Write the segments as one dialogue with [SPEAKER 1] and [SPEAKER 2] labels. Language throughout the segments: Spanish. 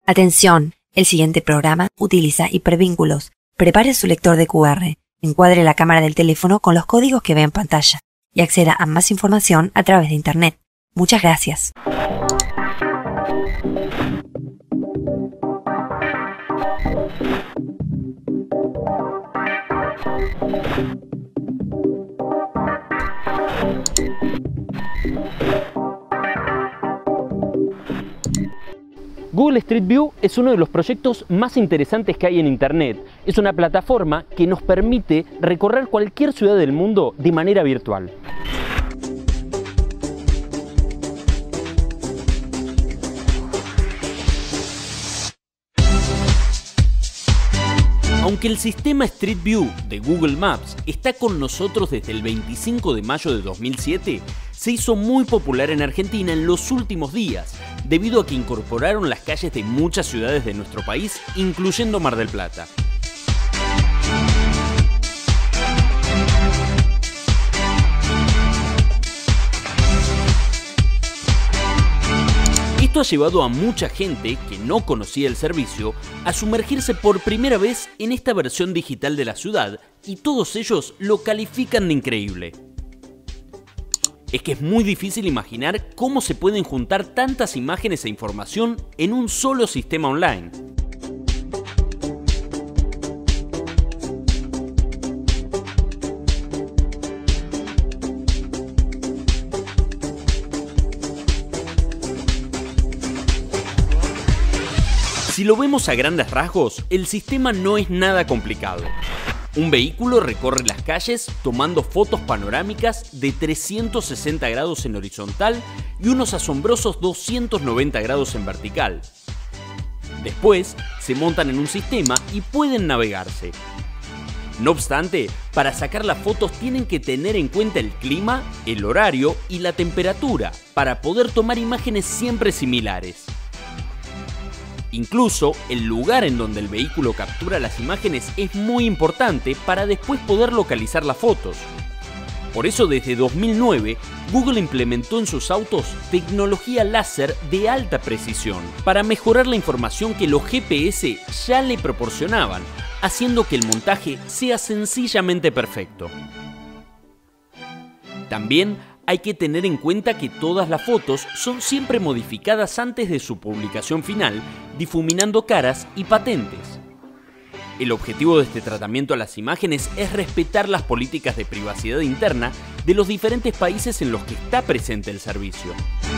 [SPEAKER 1] Atención, el siguiente programa utiliza hipervínculos. Prepare su lector de QR, encuadre la cámara del teléfono con los códigos que ve en pantalla y acceda a más información a través de Internet. Muchas gracias.
[SPEAKER 2] Google Street View es uno de los proyectos más interesantes que hay en Internet. Es una plataforma que nos permite recorrer cualquier ciudad del mundo de manera virtual. Aunque el sistema Street View de Google Maps está con nosotros desde el 25 de mayo de 2007, se hizo muy popular en Argentina en los últimos días, debido a que incorporaron las calles de muchas ciudades de nuestro país, incluyendo Mar del Plata. Esto ha llevado a mucha gente que no conocía el servicio a sumergirse por primera vez en esta versión digital de la ciudad, y todos ellos lo califican de increíble. Es que es muy difícil imaginar cómo se pueden juntar tantas imágenes e información en un solo sistema online. Si lo vemos a grandes rasgos, el sistema no es nada complicado. Un vehículo recorre las calles tomando fotos panorámicas de 360 grados en horizontal y unos asombrosos 290 grados en vertical. Después, se montan en un sistema y pueden navegarse. No obstante, para sacar las fotos tienen que tener en cuenta el clima, el horario y la temperatura para poder tomar imágenes siempre similares. Incluso, el lugar en donde el vehículo captura las imágenes es muy importante para después poder localizar las fotos. Por eso, desde 2009, Google implementó en sus autos tecnología láser de alta precisión para mejorar la información que los GPS ya le proporcionaban, haciendo que el montaje sea sencillamente perfecto. También hay que tener en cuenta que todas las fotos son siempre modificadas antes de su publicación final, difuminando caras y patentes. El objetivo de este tratamiento a las imágenes es respetar las políticas de privacidad interna de los diferentes países en los que está presente el servicio.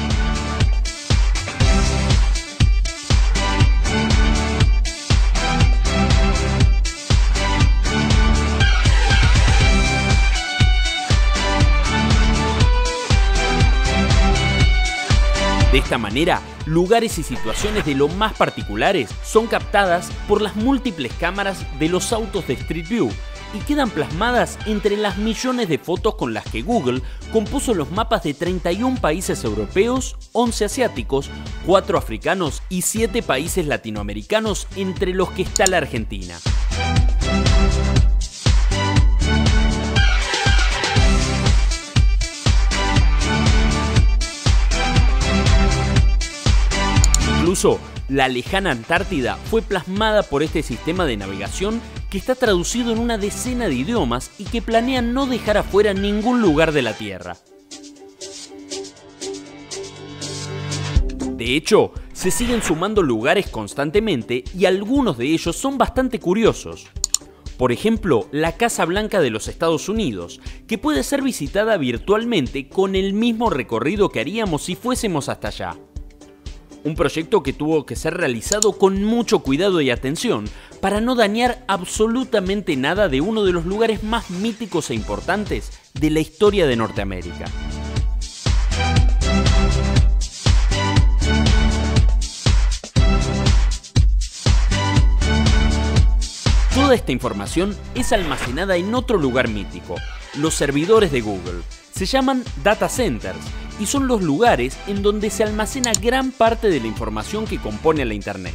[SPEAKER 2] De esta manera, lugares y situaciones de lo más particulares son captadas por las múltiples cámaras de los autos de Street View y quedan plasmadas entre las millones de fotos con las que Google compuso los mapas de 31 países europeos, 11 asiáticos, 4 africanos y 7 países latinoamericanos, entre los que está la Argentina. Incluso, la lejana Antártida fue plasmada por este sistema de navegación que está traducido en una decena de idiomas y que planean no dejar afuera ningún lugar de la Tierra. De hecho, se siguen sumando lugares constantemente y algunos de ellos son bastante curiosos. Por ejemplo, la Casa Blanca de los Estados Unidos, que puede ser visitada virtualmente con el mismo recorrido que haríamos si fuésemos hasta allá. Un proyecto que tuvo que ser realizado con mucho cuidado y atención para no dañar absolutamente nada de uno de los lugares más míticos e importantes de la historia de Norteamérica. Toda esta información es almacenada en otro lugar mítico, los servidores de Google. Se llaman data centers y son los lugares en donde se almacena gran parte de la información que compone la Internet.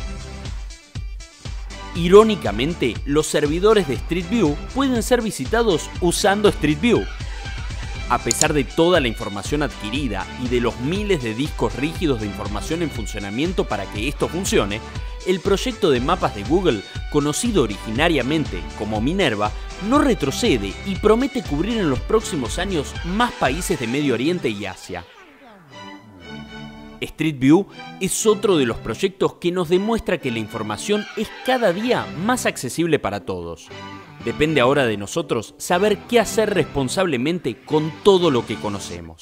[SPEAKER 2] Irónicamente, los servidores de Street View pueden ser visitados usando Street View. A pesar de toda la información adquirida y de los miles de discos rígidos de información en funcionamiento para que esto funcione, el proyecto de mapas de Google, conocido originariamente como Minerva, no retrocede y promete cubrir en los próximos años más países de Medio Oriente y Asia. Street View es otro de los proyectos que nos demuestra que la información es cada día más accesible para todos. Depende ahora de nosotros saber qué hacer responsablemente con todo lo que conocemos.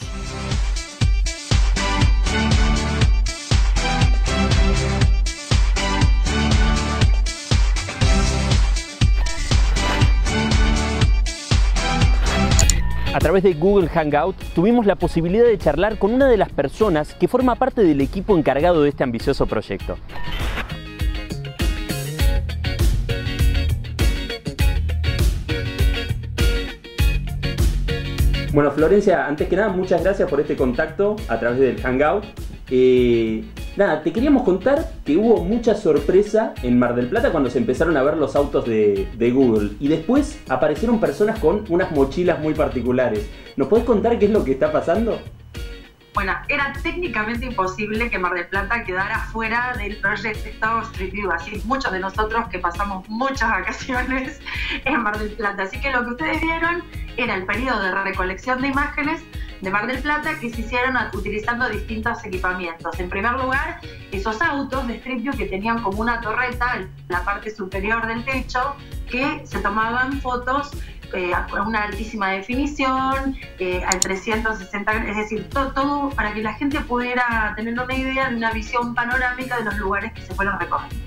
[SPEAKER 2] A través de Google Hangout tuvimos la posibilidad de charlar con una de las personas que forma parte del equipo encargado de este ambicioso proyecto. Bueno, Florencia, antes que nada, muchas gracias por este contacto a través del Hangout. Te queríamos contar que hubo mucha sorpresa en Mar del Plata cuando se empezaron a ver los autos de Google y después aparecieron personas con unas mochilas muy particulares. ¿Nos podés contar qué es lo que está pasando?
[SPEAKER 3] Bueno, era técnicamente imposible que Mar del Plata quedara fuera del proyecto Street View, así muchos de nosotros que pasamos muchas vacaciones en Mar del Plata. Así que lo que ustedes vieron era el periodo de recolección de imágenes de Mar del Plata que se hicieron utilizando distintos equipamientos. En primer lugar, esos autos de Street View que tenían como una torreta en la parte superior del techo, que se tomaban fotos con una altísima definición, al 360 grados, es decir, todo para que la gente pudiera tener una idea de una visión panorámica de los lugares que se fueron recorriendo.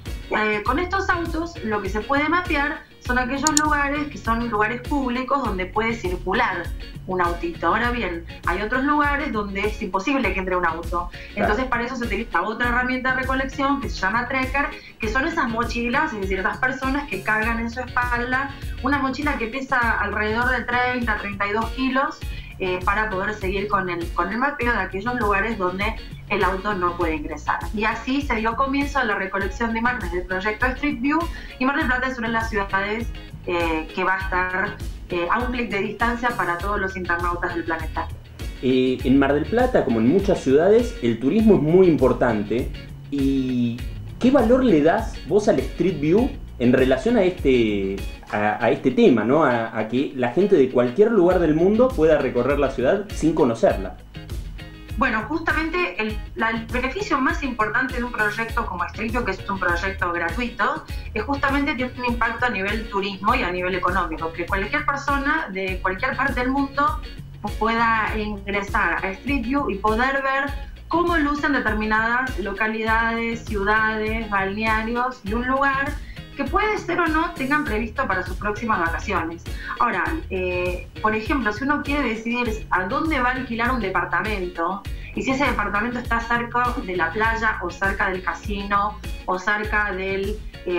[SPEAKER 3] Con estos autos lo que se puede mapear son aquellos lugares que son lugares públicos donde puede circular un autito. Ahora bien, hay otros lugares donde es imposible que entre un auto. Entonces para eso se utiliza otra herramienta de recolección que se llama Trekker, que son esas mochilas, es decir, esas personas que cargan en su espalda una mochila que pesa alrededor de 30 a 32 kilos para poder seguir con el mapeo de aquellos lugares donde el auto no puede ingresar. Y así se dio comienzo a la recolección de imágenes del proyecto Street View, y Mar del Plata es una de las ciudades que va a estar a un clic de distancia para todos los internautas del planeta.
[SPEAKER 2] En Mar del Plata, como en muchas ciudades, el turismo es muy importante. ¿Y qué valor le das vos al Street View en relación a este tema, ¿no? A que la gente de cualquier lugar del mundo pueda recorrer la ciudad sin conocerla?
[SPEAKER 3] Bueno, justamente el beneficio más importante de un proyecto como Street View, que es un proyecto gratuito, es justamente tiene un impacto a nivel turismo y a nivel económico, que cualquier persona de cualquier parte del mundo pueda ingresar a Street View y poder ver cómo lucen determinadas localidades, ciudades, balnearios de un lugar que puede ser o no tengan previsto para sus próximas vacaciones. Ahora, por ejemplo, si uno quiere decidir a dónde va a alquilar un departamento, y si ese departamento está cerca de la playa o cerca del casino o cerca de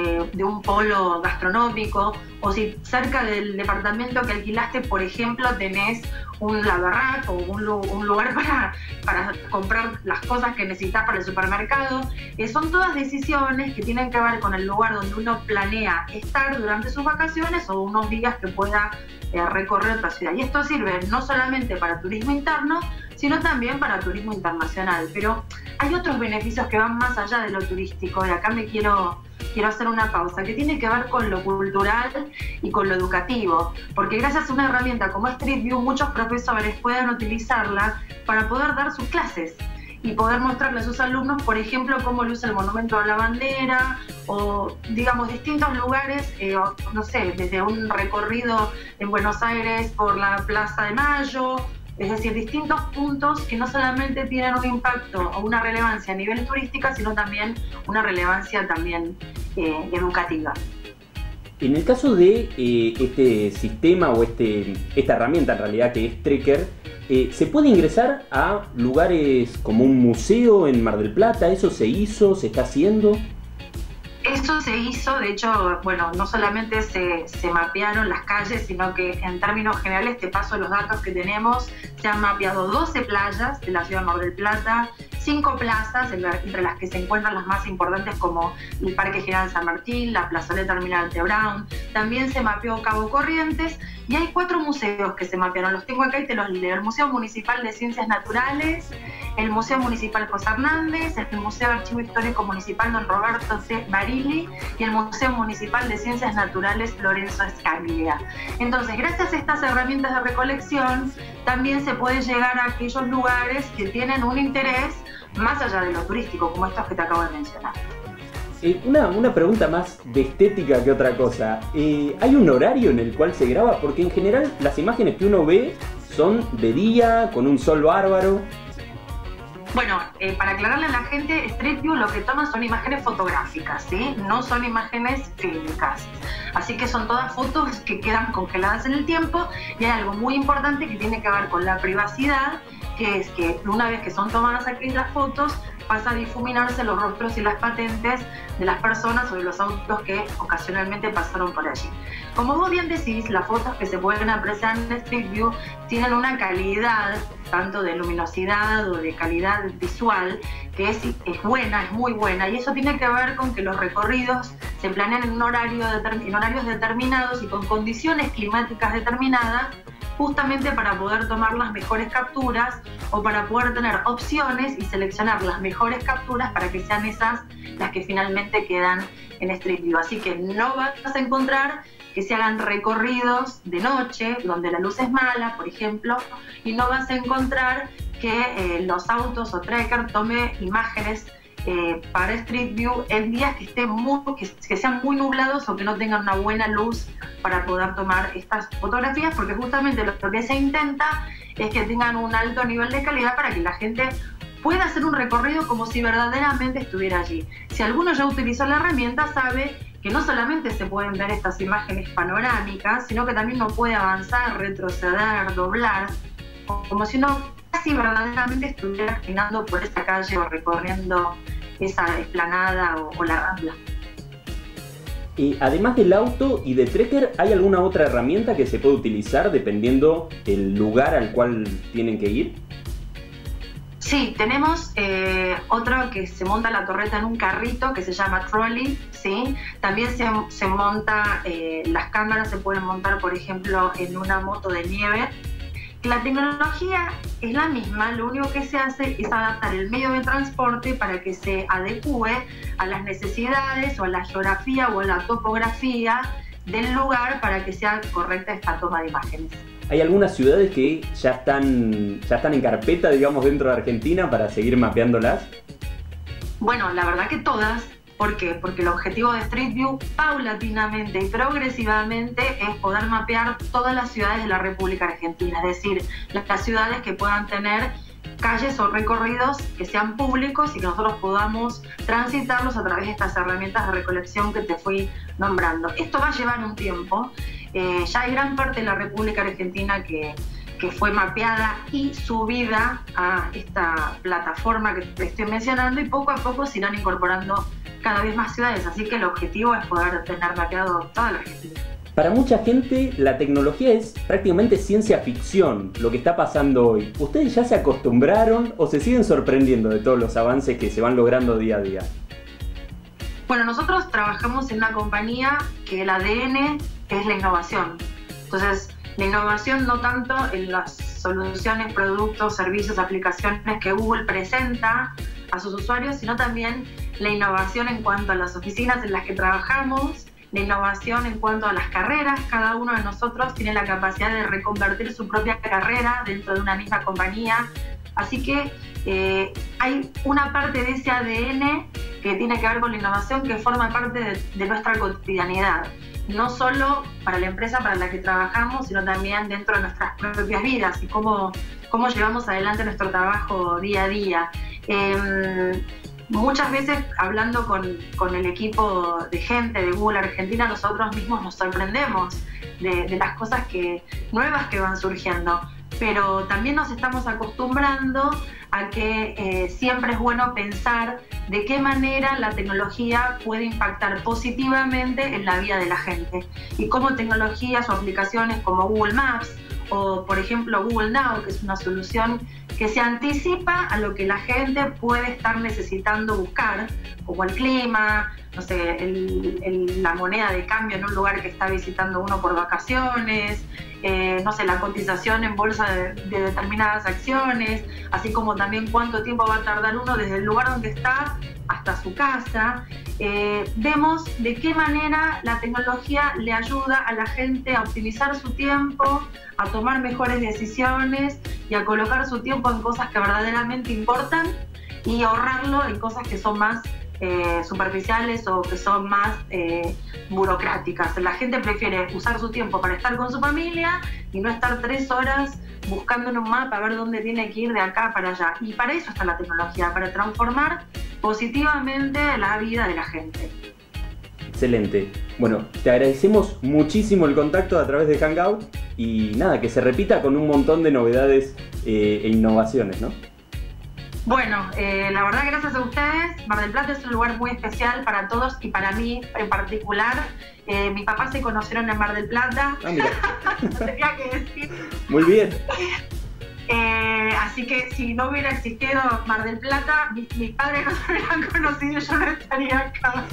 [SPEAKER 3] un polo gastronómico, o si cerca del departamento que alquilaste, por ejemplo, tenés un lavarrack o un lugar para comprar las cosas que necesitas para el supermercado. Son todas decisiones que tienen que ver con el lugar donde uno planea estar durante sus vacaciones o unos días que pueda recorrer otra ciudad. Y esto sirve no solamente para turismo interno, sino también para turismo internacional. Pero hay otros beneficios que van más allá de lo turístico, y acá me quiero hacer una pausa, que tiene que ver con lo cultural y con lo educativo, porque gracias a una herramienta como Street View, muchos profesores pueden utilizarla para poder dar sus clases y poder mostrarle a sus alumnos, por ejemplo, cómo luce el monumento a la bandera, o digamos distintos lugares, no sé, desde un recorrido en Buenos Aires por la Plaza de Mayo. Es decir, distintos puntos que no solamente tienen un impacto o una relevancia a nivel turística, sino también una relevancia también educativa.
[SPEAKER 2] En el caso de este sistema o esta herramienta en realidad que es Trekker, ¿se puede ingresar a lugares como un museo en Mar del Plata? ¿Eso se hizo? ¿Se está haciendo?
[SPEAKER 3] Eso se hizo, de hecho, bueno, no solamente se mapearon las calles, sino que en términos generales, te paso los datos que tenemos, se han mapeado 12 playas de la ciudad de Mar del Plata, 5 plazas, entre las que se encuentran las más importantes como el Parque General San Martín, la Plazoleta Almirante Brown. También se mapeó Cabo Corrientes y hay 4 museos que se mapearon. Los tengo acá y te los leo. El Museo Municipal de Ciencias Naturales, el Museo Municipal José Hernández, el Museo Archivo Histórico Municipal Don Roberto C. Barili y el Museo Municipal de Ciencias Naturales Lorenzo Escaglia. Entonces, gracias a estas herramientas de recolección, también se puede llegar a aquellos lugares que tienen un interés más allá de lo turístico, como estos que te acabo de mencionar.
[SPEAKER 2] Una pregunta más de estética que otra cosa. ¿Hay un horario en el cual se graba? Porque en general las imágenes que uno ve son de día, con un sol bárbaro.
[SPEAKER 3] Bueno, para aclararle a la gente, Street View lo que toma son imágenes fotográficas, ¿sí? No son imágenes fílmicas. Así que son todas fotos que quedan congeladas en el tiempo, y hay algo muy importante que tiene que ver con la privacidad, que es que una vez que son tomadas aquí las fotos, pasa a difuminarse los rostros y las patentes de las personas o de los autos que ocasionalmente pasaron por allí. Como vos bien decís, las fotos que se pueden apreciar en Street View tienen una calidad, tanto de luminosidad o de calidad visual, que es buena, es muy buena, y eso tiene que ver con que los recorridos se planean en horarios determinados y con condiciones climáticas determinadas, justamente para poder tomar las mejores capturas o para poder tener opciones y seleccionar las mejores capturas para que sean esas las que finalmente quedan en Street View. Así que no vas a encontrar que se hagan recorridos de noche donde la luz es mala, por ejemplo, y no vas a encontrar que los autos o trekker tome imágenes para Street View en días que sean muy nublados o que no tengan una buena luz para poder tomar estas fotografías, porque justamente lo que se intenta es que tengan un alto nivel de calidad para que la gente pueda hacer un recorrido como si verdaderamente estuviera allí. Si alguno ya utilizó la herramienta, sabe que no solamente se pueden ver estas imágenes panorámicas, sino que también uno puede avanzar, retroceder, doblar, como si uno casi verdaderamente estuviera caminando por esa calle o recorriendo esa explanada o la rambla.
[SPEAKER 2] Además del auto y de trekker, ¿hay alguna otra herramienta que se puede utilizar dependiendo del lugar al cual tienen que ir?
[SPEAKER 3] Sí, tenemos otro que se monta la torreta en un carrito que se llama trolley, ¿sí? También se monta, las cámaras se pueden montar, por ejemplo, en una moto de nieve. La tecnología es la misma, lo único que se hace es adaptar el medio de transporte para que se adecue a las necesidades o a la geografía o a la topografía del lugar para que sea correcta esta toma de imágenes.
[SPEAKER 2] ¿Hay algunas ciudades que ya están en carpeta, digamos, dentro de Argentina para seguir mapeándolas?
[SPEAKER 3] Bueno, la verdad que todas. ¿Por qué? Porque el objetivo de Street View, paulatinamente y progresivamente, es poder mapear todas las ciudades de la República Argentina, es decir, las ciudades que puedan tener calles o recorridos que sean públicos y que nosotros podamos transitarlos a través de estas herramientas de recolección que te fui nombrando. Esto va a llevar un tiempo. Ya hay gran parte de la República Argentina que fue mapeada y subida a esta plataforma que te estoy mencionando, y poco a poco se irán incorporando cada vez más ciudades, así que el objetivo es poder tener mapeado toda la Argentina.
[SPEAKER 2] Para mucha gente la tecnología es prácticamente ciencia ficción, lo que está pasando hoy. ¿Ustedes ya se acostumbraron o se siguen sorprendiendo de todos los avances que se van logrando día a día?
[SPEAKER 3] Bueno, nosotros trabajamos en una compañía que el ADN es la innovación. Entonces, la innovación no tanto en las soluciones, productos, servicios, aplicaciones que Google presenta a sus usuarios, sino también la innovación en cuanto a las oficinas en las que trabajamos, la innovación en cuanto a las carreras. Cada uno de nosotros tiene la capacidad de reconvertir su propia carrera dentro de una misma compañía. Así que hay una parte de ese ADN que tiene que ver con la innovación que forma parte de nuestra cotidianidad. No solo para la empresa para la que trabajamos, sino también dentro de nuestras propias vidas y cómo llevamos adelante nuestro trabajo día a día. Muchas veces, hablando con el equipo de gente de Google Argentina, nosotros mismos nos sorprendemos de las cosas nuevas que van surgiendo. Pero también nos estamos acostumbrando a que siempre es bueno pensar de qué manera la tecnología puede impactar positivamente en la vida de la gente y cómo tecnologías o aplicaciones como Google Maps o por ejemplo Google Now, que es una solución que se anticipa a lo que la gente puede estar necesitando buscar, como el clima, no sé, la moneda de cambio en un lugar que está visitando uno por vacaciones, no sé, la cotización en bolsa de determinadas acciones, así como también cuánto tiempo va a tardar uno desde el lugar donde está hasta su casa. Vemos de qué manera la tecnología le ayuda a la gente a optimizar su tiempo, a tomar mejores decisiones y a colocar su tiempo en cosas que verdaderamente importan y ahorrarlo en cosas que son más superficiales o que son más burocráticas. La gente prefiere usar su tiempo para estar con su familia y no estar 3 horas buscando en un mapa a ver dónde tiene que ir de acá para allá. Y para eso está la tecnología, para transformar positivamente la vida de la gente.
[SPEAKER 2] Excelente. Bueno, te agradecemos muchísimo el contacto a través de Hangout y nada, que se repita con un montón de novedades e innovaciones, ¿no?
[SPEAKER 3] Bueno, la verdad, gracias a ustedes. Mar del Plata es un lugar muy especial para todos y para mí en particular. Mis papás se conocieron en Mar del Plata.
[SPEAKER 2] Ah, mira.
[SPEAKER 3] No tenía que decir.
[SPEAKER 2] Muy bien.
[SPEAKER 3] Así que si no hubiera existido Mar del Plata, mis padres no se hubieran conocido, yo no estaría acá.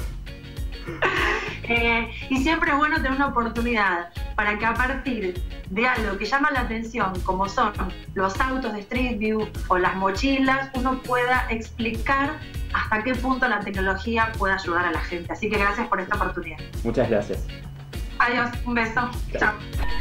[SPEAKER 3] Y siempre es bueno tener una oportunidad para que a partir de algo que llama la atención, como son los autos de Street View o las mochilas, uno pueda explicar hasta qué punto la tecnología puede ayudar a la gente. Así que gracias por esta oportunidad.
[SPEAKER 2] Muchas gracias.
[SPEAKER 3] Adiós, un beso. Chao.